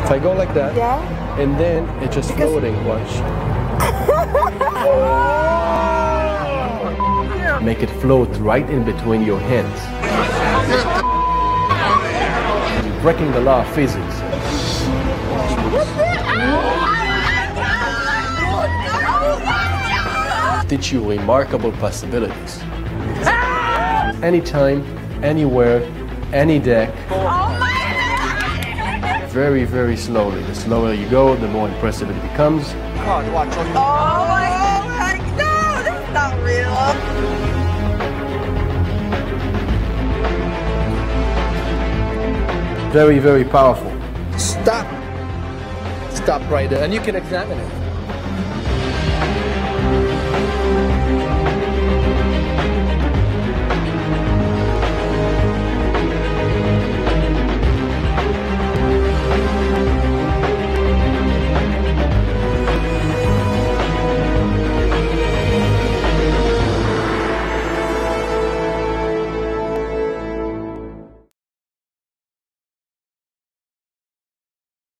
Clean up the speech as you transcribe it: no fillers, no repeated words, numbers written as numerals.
If I go like that, yeah, and then it's just floating, watch. Make it float right in between your hands. You're breaking the law of physics. Teach you remarkable possibilities. Anytime, anywhere, any deck. Very, very slowly. The slower you go, the more impressive it becomes. Oh my God, no, that's not real. Very, very powerful. Stop. Stop right there, and you can examine it.